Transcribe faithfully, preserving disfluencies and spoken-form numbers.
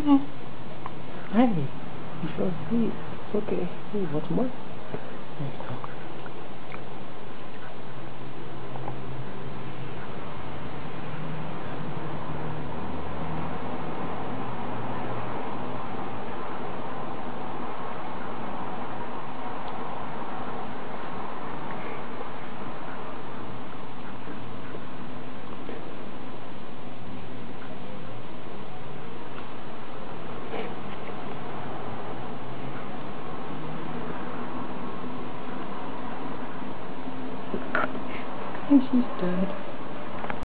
Hey, you fell asleep. It's okay. Hey, want some more? There you go. And she's dead.